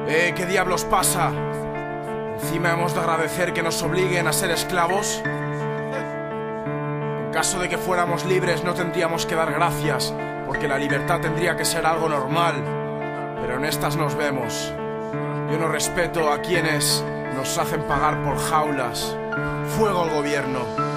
¿Qué diablos pasa? ¿Encima hemos de agradecer que nos obliguen a ser esclavos? En caso de que fuéramos libres no tendríamos que dar gracias, porque la libertad tendría que ser algo normal. Pero en estas nos vemos. Yo no respeto a quienes nos hacen pagar por jaulas. Fuego al gobierno.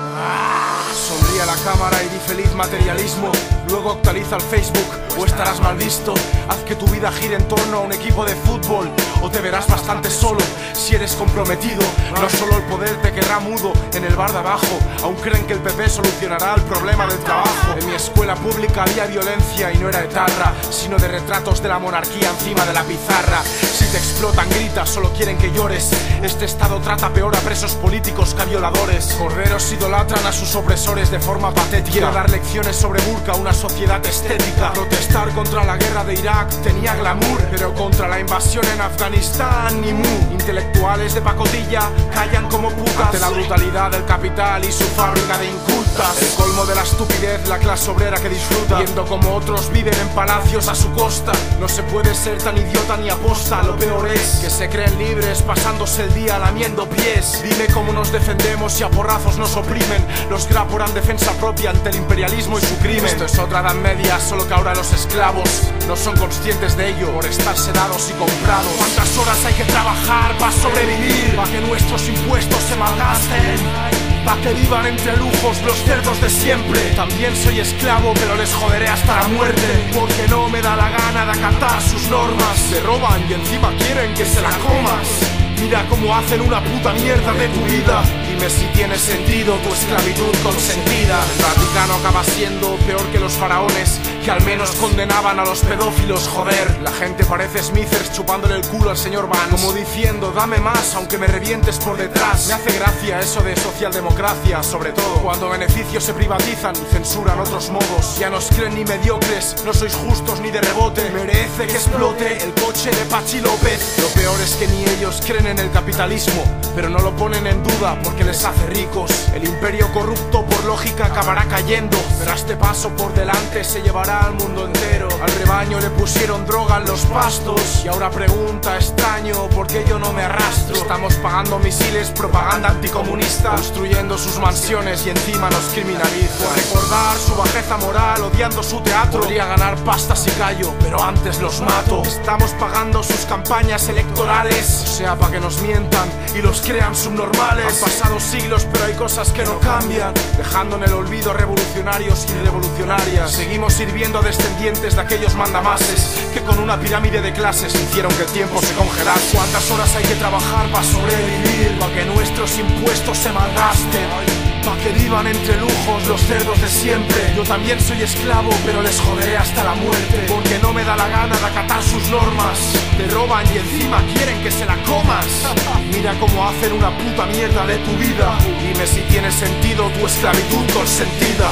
Sonríe a la cámara y di feliz materialismo. Luego actualiza el Facebook o estarás mal visto. Haz que tu vida gire en torno a un equipo de fútbol, o te verás bastante solo si eres comprometido. No solo el poder te quedará mudo en el bar de abajo. Aún creen que el PP solucionará el problema del trabajo. En mi escuela pública había violencia y no era etarra, sino de retratos de la monarquía encima de la pizarra. Si te explotan gritas, solo quieren que llores. Este estado trata peor a presos políticos que a violadores. Corderos idolatran a sus opresores de forma patética. Quiero dar lecciones sobre Burka, una sociedad estética. Protestar contra la guerra de Irak tenía glamour, pero contra la invasión en Afganistán ni mu. Intelectuales de pacotilla callan como putas ante la brutalidad del capital y su fábrica de incultas. El colmo de la estupidez, la clase obrera que disfruta viendo como otros viven en palacios a su costa. No se puede ser tan idiota ni aposta. Lo peor es que se creen libres pasándose el día lamiendo pies. Dime cómo nos defendemos si a porrazos nos oprimen. Los graporán defensa propia ante el imperialismo y su crimen. Esto es otra edad media, solo que ahora los esclavos no son conscientes de ello por estar sedados y comprados. ¿Cuántas horas hay que trabajar para sobrevivir? Para que nuestros impuestos se malgasten, para que vivan entre lujos los cerdos de siempre. También soy esclavo, pero les joderé hasta la muerte, porque no me da la gana de acatar sus normas. Se roban y encima quieren que se la comas. Mira cómo hacen una puta mierda de tu vida. Dime si tiene sentido tu esclavitud consentida. El Vaticano acaba siendo peor que los faraones, que al menos condenaban a los pedófilos, joder. La gente parece Smithers chupándole el culo al señor Vance, como diciendo, dame más aunque me revientes por detrás. Me hace gracia eso de socialdemocracia, sobre todo cuando beneficios se privatizan y censuran otros modos. Ya nos creen ni mediocres, no sois justos ni de rebote. Merece que explote el coche de Pachi López. Lo peor es que ni ellos creen en el capitalismo, pero no lo ponen en duda porque les hace ricos. El imperio corrupto por lógica acabará cayendo, pero a este paso por delante se llevará al mundo entero. Al rebaño le pusieron droga en los pastos y ahora pregunta extraño por qué yo no me arrastro. Estamos pagando misiles, propaganda anticomunista, construyendo sus mansiones y encima nos criminalizan. Por recordar su bajeza moral, odiando su teatro, podría ganar pasta si callo, pero antes los mato. Estamos pagando sus campañas electorales, o sea, para que nos mientan y los crean subnormales. Han pasado siglos pero hay cosas que no cambian, dejando en el olvido a revolucionarios y revolucionarias. Seguimos sirviendo a descendientes de aquellos mandamases que con una pirámide de clases hicieron que el tiempo se congelase. ¿Cuántas horas hay que trabajar para sobrevivir? Para que nuestros impuestos se malgasten, para que vivan entre lujos los cerdos de siempre. Yo también soy esclavo, pero les joderé hasta la muerte, porque no me da la gana de acatar sus normas. Te roban y encima quieren que se la comas. Mira cómo hacen una puta mierda de tu vida. Dime si tiene sentido tu esclavitud consentida.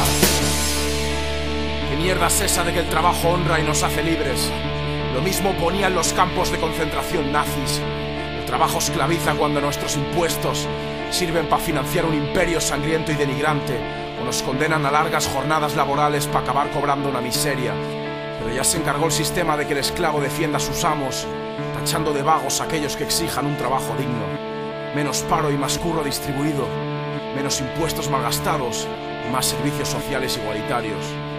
¿Qué mierda es esa de que el trabajo honra y nos hace libres? Lo mismo ponían los campos de concentración nazis. El trabajo esclaviza cuando nuestros impuestos sirven para financiar un imperio sangriento y denigrante, o nos condenan a largas jornadas laborales para acabar cobrando una miseria. Pero ya se encargó el sistema de que el esclavo defienda a sus amos, tachando de vagos a aquellos que exijan un trabajo digno. Menos paro y más curro distribuido, menos impuestos malgastados y más servicios sociales igualitarios.